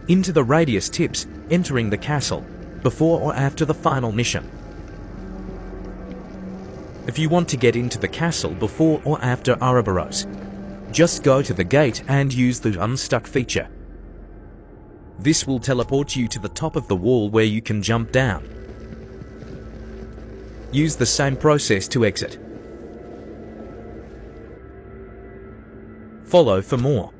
into the radius tips, entering the castle, before or after the final mission. If you want to get into the castle before or after Ouroboros, just go to the gate and use the Unstuck feature. This will teleport you to the top of the wall where you can jump down. Use the same process to exit. Follow for more.